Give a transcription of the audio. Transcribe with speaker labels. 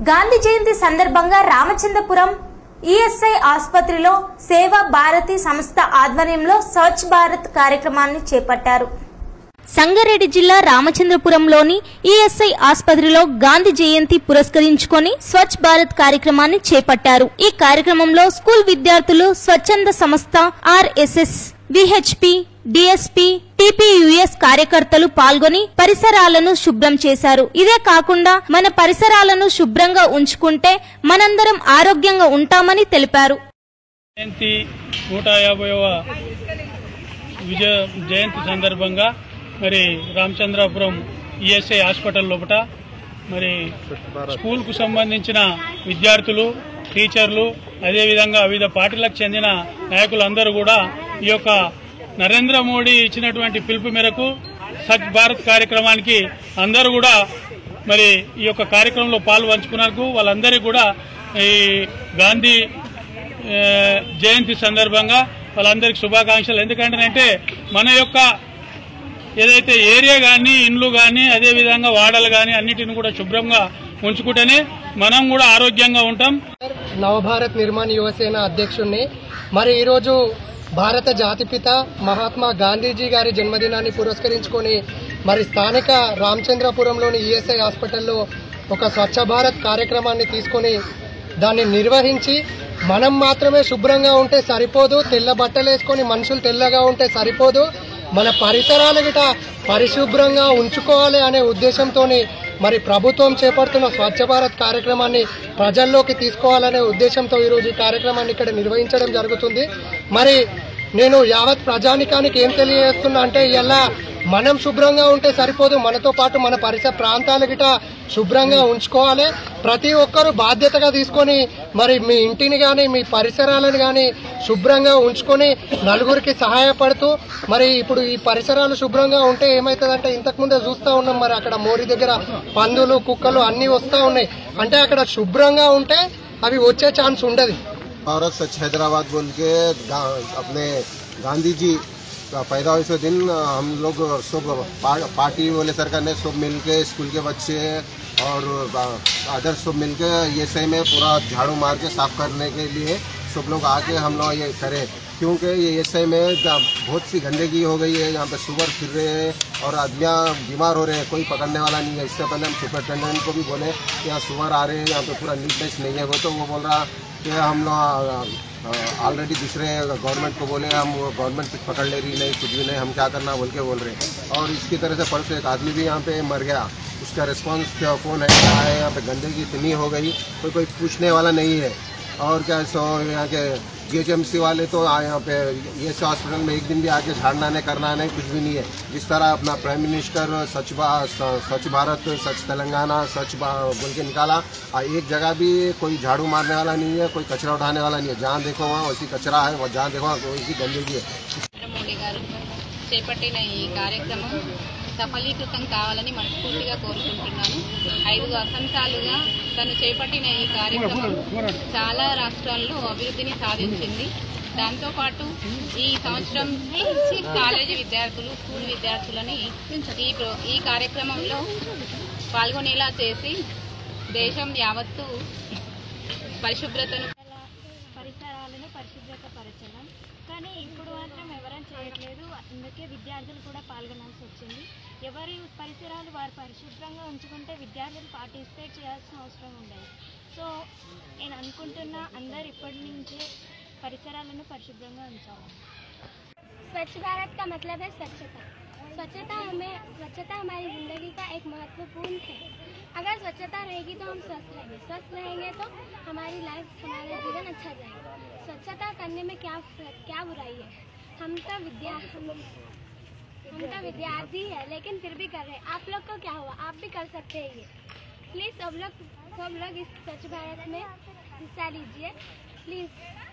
Speaker 1: గాంధీ జయంతి సందర్భంగా రామచంద్రపురం ఈఎస్ఐ ఆసుపత్రిలో సేవా భారతి సంస్థ ఆధ్వర్యంలో స్వచ్ఛ భారత్ కార్యక్రమాన్ని చేపట్టారు. సంగారెడ్డి జిల్లా రామచంద్రపురంలోని ఈఎస్ఐ ఆసుపత్రిలో గాంధీ జయంతి పురస్కరించుకొని స్వచ్ఛ భారత్ కార్యక్రమాన్ని చేపట్టారు. ఈ కార్యక్రమంలో స్కూల్ విద్యార్థులు, స్వచ్ఛంద సంస్థ, ఆర్ఎస్ఎస్, విహెచ్పి, డిఎస్పి, టిపియుఎస్ కార్యకర్తలు పాల్గొని పరిసరాలను శుభ్రం చేశారు. ఇదే కాకుండా మన పరిసరాలను శుభ్రంగా ఉంచుకుంటే మనందరం ఆరోగ్యంగా ఉంటామని తెలిపారు.
Speaker 2: జయంతి సందర్భంగా మరి రామచంద్రపురం ఈఎస్ఐ హాస్పిటల్ లోపల మరి స్కూల్ కు సంబంధించిన విద్యార్థులు, టీచర్లు, అదేవిధంగా వివిధ పార్టీలకు చెందిన నాయకులందరూ కూడా ఈ యొక్క నరేంద్ర మోడీ ఇచ్చినటువంటి పిలుపు మేరకు స్వచ్ఛ భారత్ కార్యక్రమానికి అందరూ కూడా మరి ఈ యొక్క కార్యక్రమంలో పాల్పంచుకున్నారు. వాళ్ళందరికీ కూడా ఈ గాంధీ జయంతి సందర్భంగా వాళ్ళందరికీ శుభాకాంక్షలు. ఎందుకంటే మన యొక్క ఏదైతే ఏరియా కానీ, ఇండ్లు కానీ, అదేవిధంగా వాడలు కానీ అన్నిటిని కూడా శుభ్రంగా ఉంచుకుంటేనే మనం కూడా ఆరోగ్యంగా ఉంటాం.
Speaker 3: నవభారత్ నిర్మాణ యువసేన అధ్యక్షుడిని. మరి ఈరోజు భారత జాతిపిత మహాత్మా గాంధీజీ గారి జన్మదినాన్ని పురస్కరించుకొని మరి స్థానిక రామచంద్రపురంలోని ఈఎస్ఐ హాస్పిటల్లో ఒక స్వచ్ఛ భారత్ కార్యక్రమాన్ని తీసుకొని దాన్ని నిర్వహించి మనం మాత్రమే శుభ్రంగా ఉంటే సరిపోదు, తెల్ల బట్టలు వేసుకొని మనుషులు తెల్లగా ఉంటే సరిపోదు, మన పరిసరాలు గిట పరిశుభ్రంగా ఉంచుకోవాలి అనే ఉద్దేశంతో మరి ప్రభుత్వం చేపడుతున్న స్వచ్ఛ భారత్ కార్యక్రమాన్ని ప్రజల్లోకి తీసుకోవాలనే ఉద్దేశంతో ఈరోజు ఈ కార్యక్రమాన్ని ఇక్కడ నిర్వహించడం జరుగుతుంది. మరి నేను యావత్ ప్రజానికానికి ఏం తెలియజేస్తున్నా అంటే ఇలా మనం శుభ్రంగా ఉంటే సరిపోదు, మనతో పాటు మన పరిసర ప్రాంతాలు గిట శుభ్రంగా ఉంచుకోవాలి. ప్రతి ఒక్కరూ బాధ్యతగా తీసుకొని మరి మీ ఇంటిని కానీ, మీ పరిసరాలను కానీ శుభ్రంగా ఉంచుకొని నలుగురికి సహాయపడుతూ మరి ఇప్పుడు ఈ పరిసరాలు శుభ్రంగా ఉంటే ఏమవుతుందంటే ఇంతకుముందే చూస్తూ ఉన్నాం, మరి అక్కడ మోరీ దగ్గర పందులు, కుక్కలు అన్నీ వస్తూ ఉన్నాయి. అంటే అక్కడ శుభ్రంగా ఉంటే అవి వచ్చే ఛాన్స్ ఉండదు.
Speaker 4: भारत स्वच्छ हैदराबाद बोल के अपने गांधी जी का पैदाइश दिन हम लोग सब पार्टी वाले सरकार ने सब मिल के स्कूल के बच्चे और अदर सब मिल के ये सही में पूरा झाड़ू मार के साफ करने के लिए सब लोग आके हम लोग ये करें, क्योंकि ये एसआई में बहुत सी गंदगी हो गई है. यहाँ पे सुअर फिर रहे हैं और आदमियाँ बीमार हो रहे हैं, कोई पकड़ने वाला नहीं है. इससे पहले हम सुपरिटेंडेंट को भी बोले कि यहाँ सुअर आ रहे हैं, यहाँ पे पूरा नीटनेस नहीं है. वो तो वो बोल रहा कि हम लोग ऑलरेडी दूसरे गवर्नमेंट को बोले हम गवर्नमेंट पकड़ ले रही नहीं, कुछ भी नहीं, हम क्या करना बोल के बोल रहे हैं. और इसकी तरह से परसों एक आदमी भी यहाँ पे मर गया. उसका रिस्पॉन्स कौन है, क्या है? यहाँ पे गंदगी इतनी हो गई, कोई पूछने वाला नहीं है. और क्या सो यहाँ के जीएचएमसी वाले तो यहाँ पे ये हॉस्पिटल में एक दिन भी आके झाड़ना नहीं, करना नहीं, कुछ भी नहीं है. जिस तरह अपना प्राइम मिनिस्टर स्वच्छ भारत, स्वच्छ तेलंगाना, स्वच्छ बोल के निकाला, एक जगह भी कोई झाड़ू मारने वाला नहीं है, कोई कचरा उठाने वाला नहीं है. जहाँ देखो वहाँ वैसी कचरा है, जहाँ देखो वहाँ वैसी गंदगी है.
Speaker 5: మోడీ గారు చేపట్టిన ఈ కార్యక్రమం సఫలీకృతం కావాలని మనస్ఫూర్తిగా కోరుకుంటున్నాను. 5 వసంతాలుగా తను చేపట్టిన ఈ కార్యక్రమం చాలా రాష్ట్రాల్లో అభివృద్ధిని సాధించింది. దాంతోపాటు ఈ సంవత్సరం కాలేజీ విద్యార్థులు, స్కూల్ విద్యార్థులని ఈ కార్యక్రమంలో పాల్గొనేలా చేసి దేశం యావత్తు పరిశుభ్రతను
Speaker 6: పరిశుభ్రతపరచడం. కానీ ఇప్పుడు మాత్రం ఎవరైనా చేయట్లేదు, అందుకే విద్యార్థులు కూడా పాల్గొనాల్సి వచ్చింది. ఎవరి పరిసరాలు వారు పరిశుభ్రంగా ఉంచుకుంటే విద్యార్థులు పార్టిసిపేట్ చేయాల్సిన అవసరం ఉండదు. సో నేను అనుకుంటున్నా అందరు ఇప్పటి నుంచే పరిసరాలను పరిశుభ్రంగా ఉంచాలి.
Speaker 7: स्वच्छ भारत का मतलब है स्वच्छता. स्वच्छता हमारी ज़िंदगी का एक महत्वपूर्ण है. अगर स्वच्छता रहेगी तो हम स्वस्थ रहेंगे, स्वस्थ रहेंगे तो हमारी लाइफ, हमारा जीवन अच्छा जाएगा. स्वच्छता करने में क्या बुराई है? हम तो विद्यार्थी है लेकिन फिर भी कर रहे हैं. आप लोग को क्या हुआ, आप भी कर सकते हैं. ये प्लीज़ सब लोग इस स्वच्छ भारत में हिस्सा लीजिए प्लीज़.